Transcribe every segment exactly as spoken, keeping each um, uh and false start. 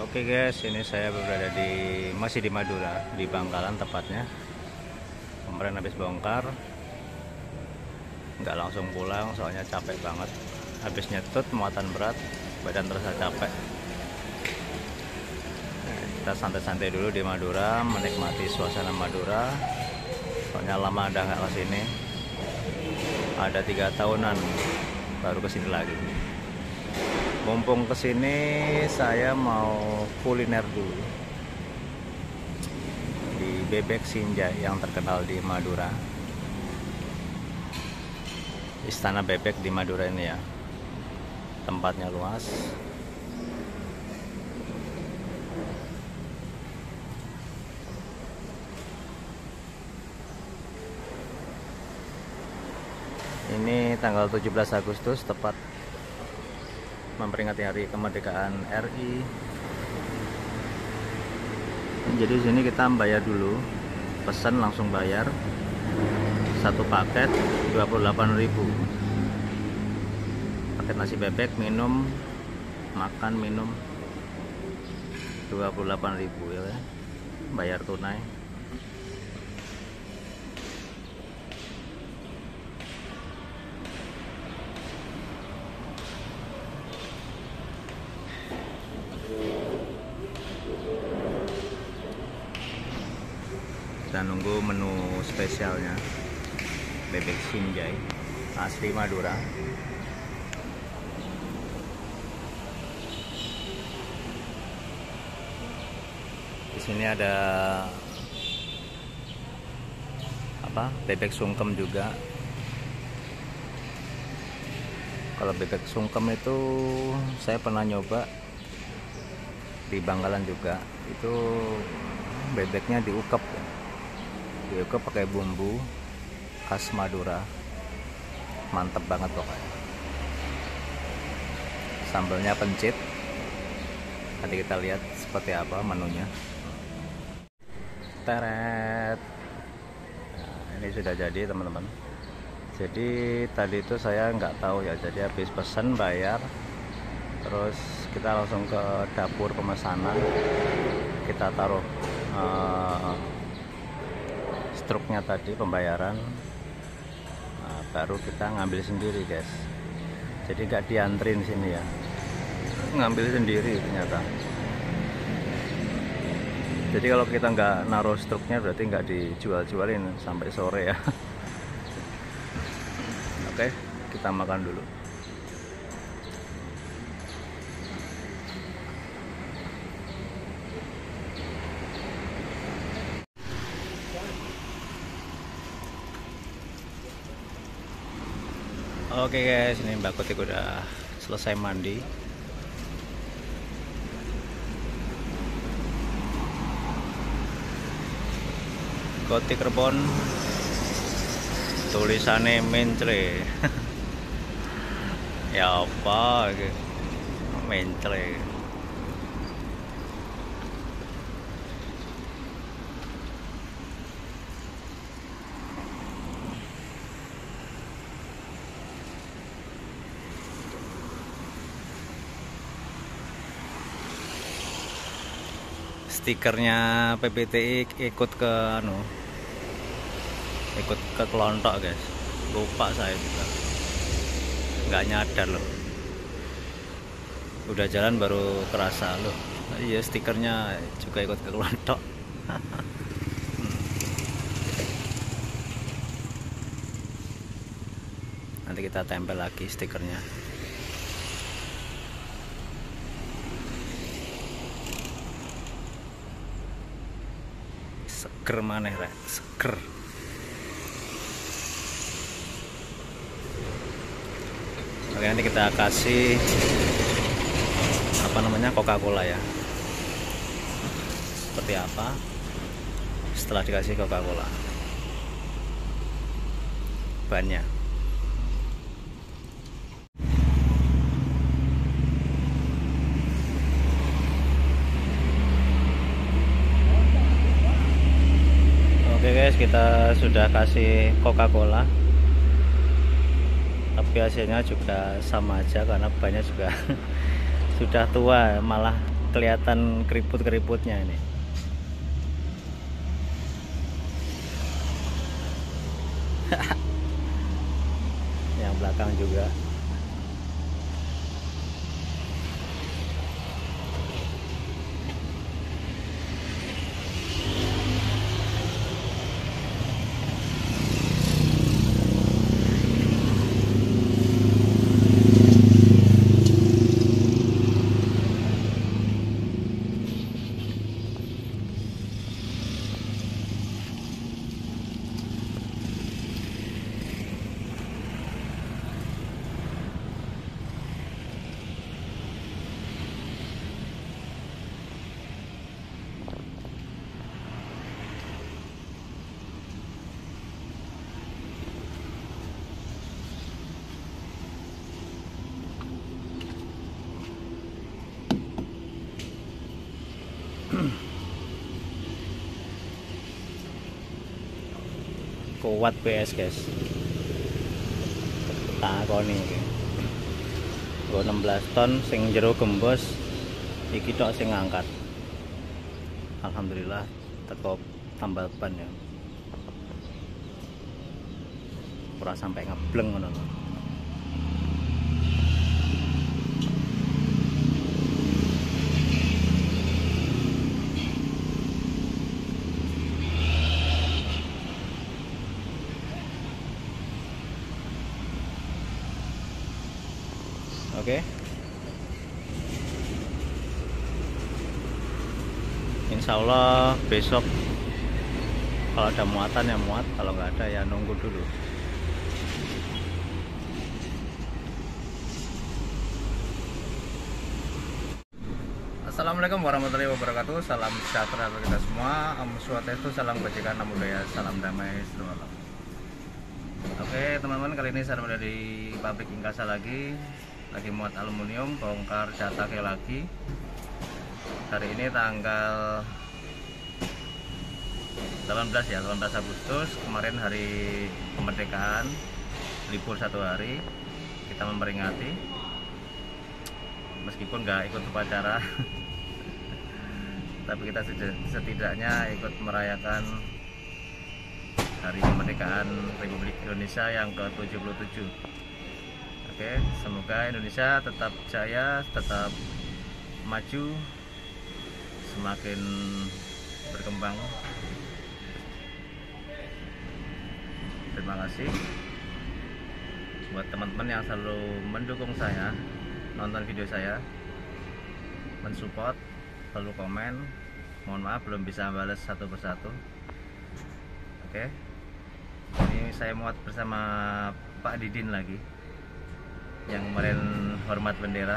Oke guys, ini saya berada di masih di Madura, di Bangkalan tepatnya. Kemarin habis bongkar, nggak langsung pulang soalnya capek banget. Habis nyetut muatan berat, badan terasa capek. Nah, kita santai-santai dulu di Madura, menikmati suasana Madura. Soalnya lama ada nggak kesini. Ada tiga tahunan baru kesini lagi. Mumpung kesini saya mau kuliner dulu di Bebek Sinjai yang terkenal di Madura. Istana bebek di Madura ini ya, tempatnya luas. Ini tanggal tujuh belas Agustus, tepat memperingati hari kemerdekaan R I. Jadi di sini kita bayar dulu, pesan langsung bayar. Satu paket dua puluh delapan ribu. Paket nasi bebek, minum, makan, minum dua puluh delapan ribu ya. Bayar tunai. Kita nunggu menu spesialnya, Bebek Sinjai asli Madura. Di sini ada apa? Bebek sungkem juga. Kalau bebek sungkem itu saya pernah nyoba di Bangkalan juga. Itu bebeknya diukep. Diukep pakai bumbu khas Madura, mantep banget pokoknya. Sambalnya pencit. Nanti kita lihat seperti apa menunya. Teret. Nah, ini sudah jadi teman-teman. Jadi tadi itu saya nggak tahu ya. Jadi habis pesan bayar, terus kita langsung ke dapur pemesanan. Kita taruh uh, struknya tadi pembayaran, nah, baru kita ngambil sendiri guys. Jadi nggak diantrin sini ya, ngambil sendiri ternyata. Jadi kalau kita nggak naruh struknya berarti nggak dijual-jualin sampai sore ya. Oke, kita makan dulu. Oke guys, ini Mbak Kotik udah selesai mandi. Kotik Rebon, tulisannya mencre. Ya apa gitu, mencre. Stikernya P P T I ikut ke anu, ikut ke kelontok guys. Lupa saya juga, nggak nyadar loh. Udah jalan baru kerasa loh. Iya, stikernya juga ikut ke kelontok. Nanti kita tempel lagi stikernya. Seger maneh rek, seger. Oke, nanti kita kasih apa namanya, Coca-Cola ya. Seperti apa setelah dikasih Coca-Cola bannya. Oke guys, kita sudah kasih Coca-Cola, tapi hasilnya juga sama aja karena banyak juga sudah tua, malah kelihatan keriput-keriputnya ini. Yang belakang juga. Kuat P S guys, takoni iki nggo enam belas ton sing jero gembos iki tok sing ngangkat. Alhamdulillah teko tambal ban ya, ora sampai ngebleng ngono. Oke, okay. Insya Allah besok kalau ada muatan ya muat, kalau nggak ada ya nunggu dulu. Assalamualaikum warahmatullahi wabarakatuh. Salam sejahtera bagi kita semua. Om Swastiastu, salam kebajikan, namo buddhaya, salam damai, sejahtera. Oke teman-teman, kali ini saya berada di pabrik Inkasa lagi. Lagi muat aluminium, bongkar cetaknya lagi. Hari ini tanggal delapan belas ya, delapan belas Agustus. Kemarin hari kemerdekaan, libur satu hari. Kita memperingati, meskipun nggak ikut upacara, tapi kita setidaknya ikut merayakan hari kemerdekaan Republik Indonesia yang ke tujuh puluh tujuh. Oke, semoga Indonesia tetap jaya, tetap maju, semakin berkembang. Terima kasih buat teman-teman yang selalu mendukung saya, nonton video saya, mensupport, selalu komen. Mohon maaf belum bisa balas satu persatu. Oke, ini saya muat bersama Pak Didin lagi, yang kemarin hormat bendera.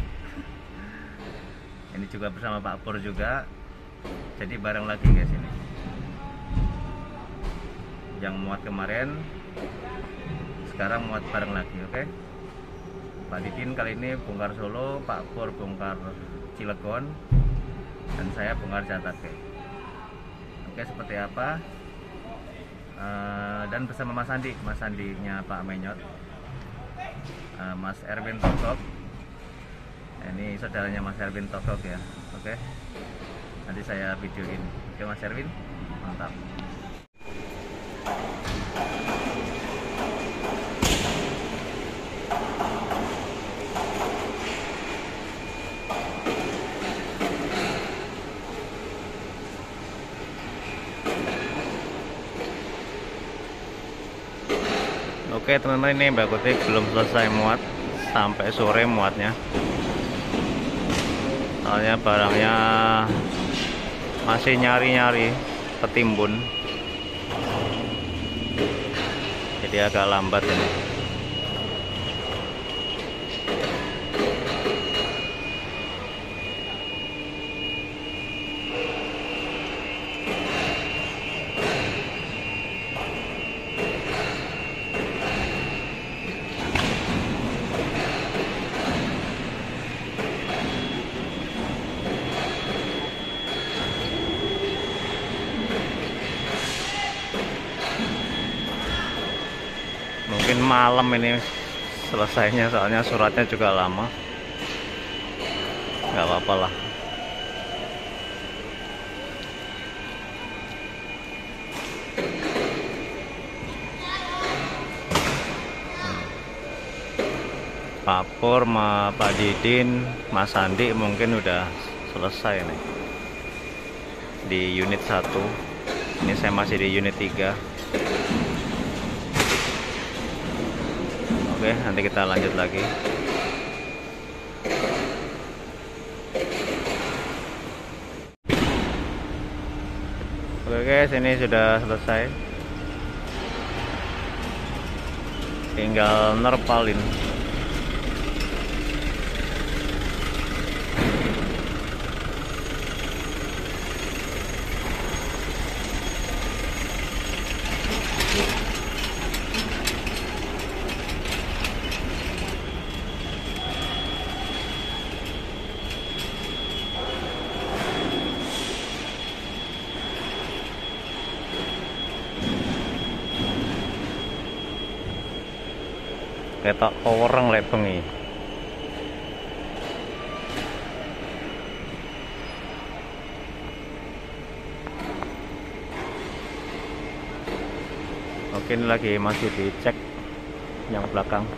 Ini juga bersama Pak Pur juga, jadi bareng lagi guys ini. Yang muat kemarin, sekarang muat bareng lagi. Oke, Pak Didin kali ini bongkar Solo, Pak Pur bongkar Cilegon, dan saya bongkar Jatake. Oke, seperti apa? Uh, dan bersama Mas Andi, Mas Andinya Pak Menyot, Uh, Mas Erwin Tokok. Ini saudaranya Mas Erwin Tokok ya. Oke, nanti saya videoin. Oke Mas Erwin, mantap. Oke teman-teman, ini Mbak Kutik belum selesai muat, sampai sore muatnya. Soalnya barangnya masih nyari-nyari ketimbun, jadi agak lambat ini. Mungkin malam ini selesainya, soalnya suratnya juga lama. Nggak apa-apa lah, Pak Pur, Ma, Pak Didin, Mas Sandi mungkin udah selesai nih di unit satu. Ini saya masih di unit tiga. Oke, nanti kita lanjut lagi. Oke guys, ini sudah selesai. Tinggal nerpalin. Ketok orang lek bengi. Oke, ini lagi masih dicek yang belakang.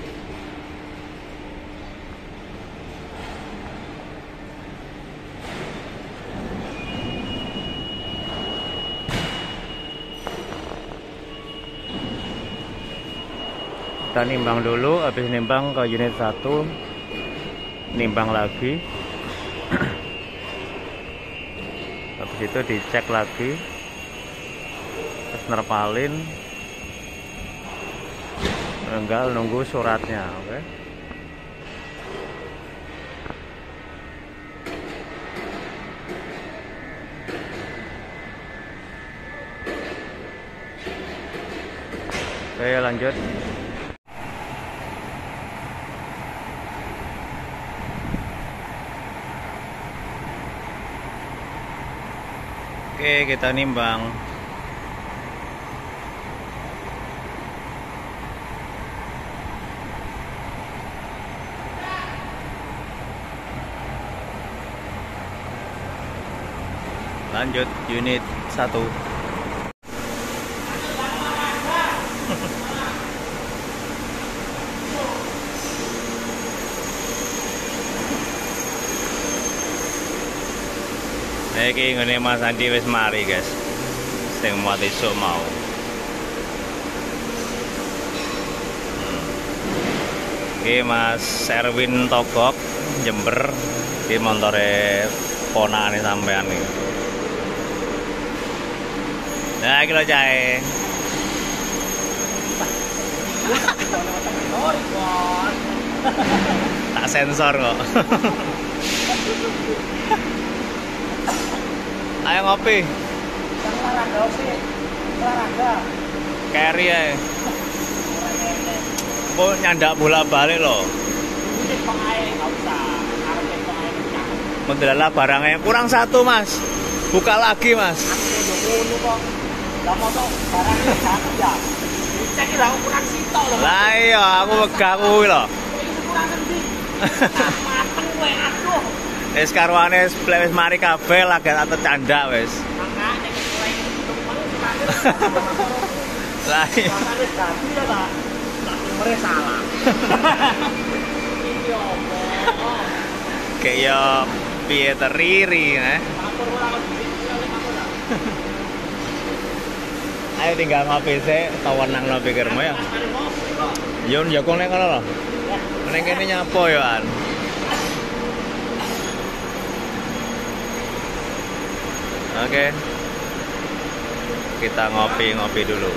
Kita nimbang dulu, habis nimbang ke unit satu, nimbang lagi. Habis itu dicek lagi, terus nerpalin, tinggal nunggu suratnya. Oke. Oke, lanjut. Oke, kita nimbang. Lanjut unit satu. Iki ngene Mas Andi wis mari, guys. Sing muat esuk mau. Oke, Mas Erwin Togok Jember di montore ponakane sampean iki. Nah, iki lho cae. Tak sensor kok. Ayo ngopi. Carry aja. Kok nyandak bola balik loh. Mendelala barangnya kurang satu, Mas. Buka lagi, Mas. Lah iya, aku wegah kuwi lho. Wis karwane wis mari kabeh lagi tak candak wis. Lah iya. salah. Kayak piye teriri eh. Ayo tinggal ngopi sih, tawenang lo pikirmu ya. Yun jagung nek ngono lho. Ning kene nyapo yo an. Oke, kita ngopi-ngopi dulu.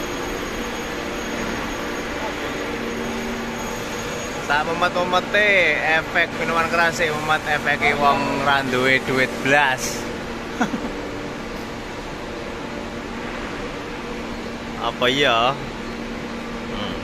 Saat memet-memete efek minuman keras sih, memet efek wong randuwe duit blas. Apa ya? Hmm.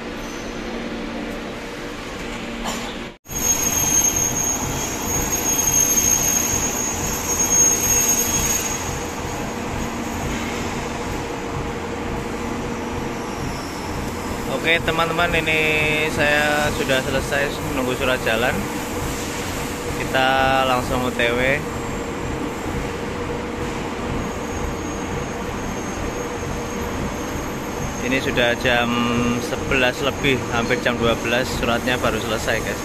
Oke teman-teman, ini saya sudah selesai menunggu surat jalan. Kita langsung O T W. Ini sudah jam sebelas lebih, hampir jam dua belas, suratnya baru selesai guys.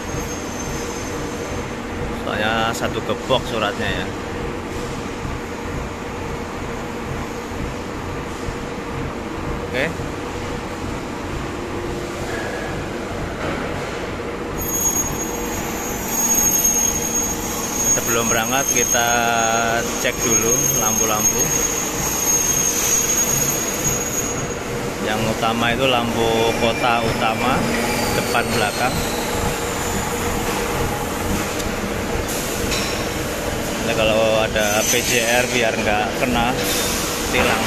Soalnya satu gembok suratnya ya. Oke. Sebelum berangkat kita cek dulu lampu-lampu. Yang utama itu lampu kota utama, depan belakang. Nah, kalau ada P J R biar nggak kena tilang.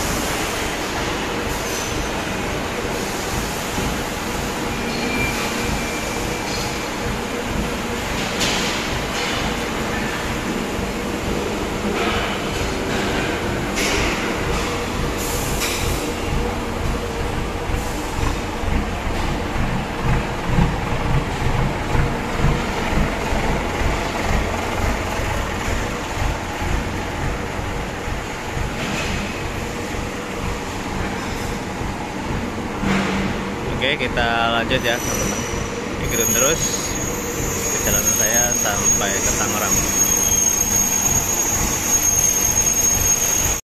Oke, kita lanjut ya teman-teman. Ikutin terus perjalanan saya sampai ke Tangerang.